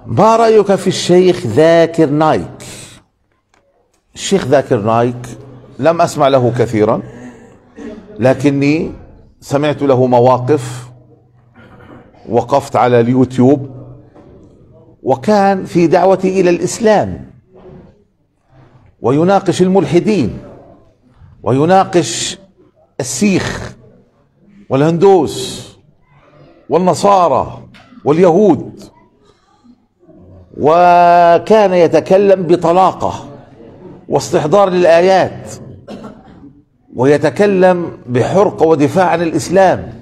ما رأيك في الشيخ ذاكر نايك؟ الشيخ ذاكر نايك لم أسمع له كثيرا، لكني سمعت له مواقف، وقفت على اليوتيوب، وكان في دعوتي إلى الإسلام، ويناقش الملحدين، ويناقش السيخ والهندوس والنصارى واليهود، وكان يتكلم بطلاقة واستحضار للآيات، ويتكلم بحرقة ودفاع عن الإسلام،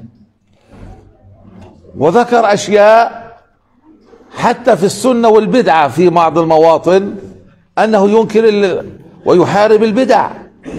وذكر أشياء حتى في السنة والبدعة في بعض المواطن، أنه ينكر ويحارب البدع،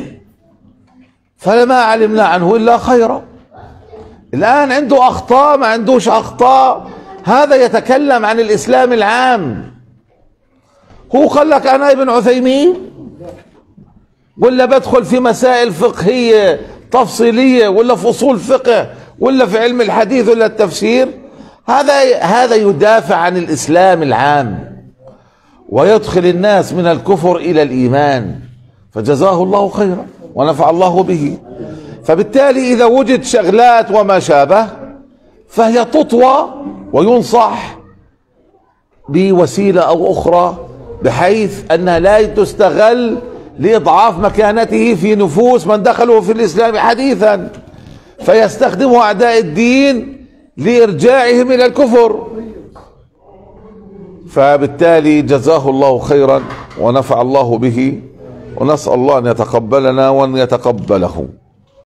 فلما علمنا عنه إلا خيرا. الآن عنده أخطاء، ما عندوش أخطاء، هذا يتكلم عن الإسلام العام. هو قال لك أنا ابن عثيمين، ولا بدخل في مسائل فقهية تفصيلية، ولا في أصول فقه، ولا في علم الحديث، ولا التفسير. هذا يدافع عن الإسلام العام ويدخل الناس من الكفر إلى الإيمان، فجزاه الله خيرا ونفع الله به. فبالتالي إذا وجد شغلات وما شابه فهي تطوى وينصح بوسيلة أو أخرى، بحيث أنها لا تستغل لإضعاف مكانته في نفوس من دخلوا في الإسلام حديثا، فيستخدمه أعداء الدين لإرجاعهم إلى الكفر. فبالتالي جزاه الله خيرا ونفع الله به، ونسأل الله أن يتقبلنا وأن يتقبله.